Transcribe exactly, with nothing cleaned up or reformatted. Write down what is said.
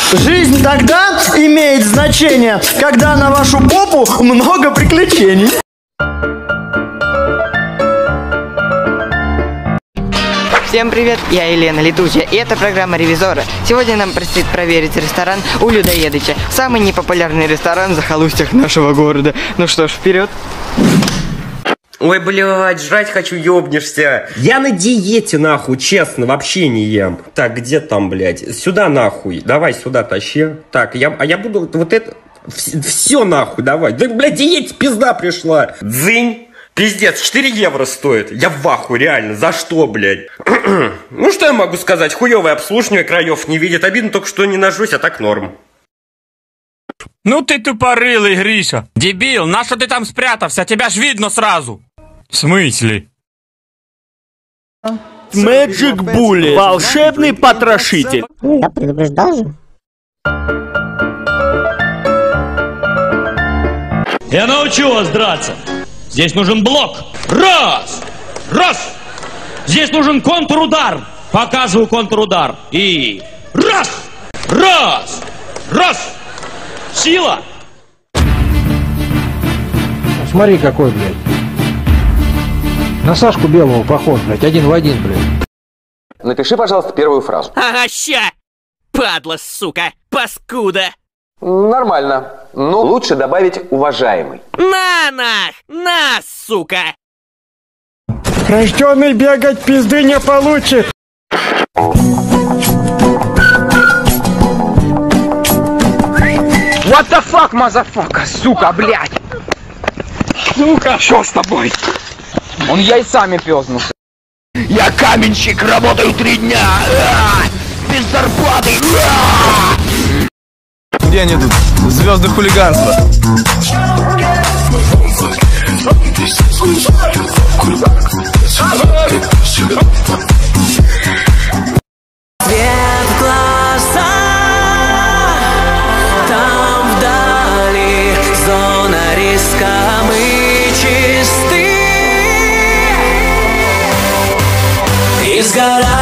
Жизнь тогда имеет значение, когда на вашу попу много приключений. Всем привет, я Елена Летучая, и это программа Ревизора. Сегодня нам предстоит проверить ресторан у Людоедыча. Самый непопулярный ресторан в захолустьях нашего города. Ну что ж, вперед! Ой, блядь, жрать хочу, ёбнешься. Я на диете, нахуй, честно, вообще не ем. Так, где там, блядь? Сюда, нахуй. Давай сюда тащи. Так, я, а я буду вот это... Все, нахуй, давай. Да, блядь, диете пизда пришла. Дзынь. Пиздец, четыре евро стоит. Я в ахуе, реально. За что, блядь? Ну, что я могу сказать? Хуёвое обслуживание, краев не видит. Обидно только, что не нажусь, а так норм. Ну ты тупорылый, Гриша. Дебил, на что ты там спрятался? Тебя ж видно сразу. В смысле? Magic Bullet. Волшебный потрошитель. Я предупреждал же. Я научу вас драться. Здесь нужен блок. Раз! Раз! Здесь нужен контрудар. Показываю контрудар. И раз! Раз! Раз! Сила! Смотри какой, блядь. На Сашку Белого похож, блядь, один в один, блядь. Напиши, пожалуйста, первую фразу. Ага, ща! Падла, сука! Паскуда! Нормально. Ну, лучше добавить уважаемый. На нах! На, сука! Рожденный бегать пизды не получит. What the fuck, мазафака, сука, блядь! Сука! Что с тобой? Он яйцами пёзнулся. Я каменщик, работаю три дня! Без зарплаты! Где они тут? Звезды хулиганства. Свет в глаза, там вдали зона риска, мы чисты. И сгорают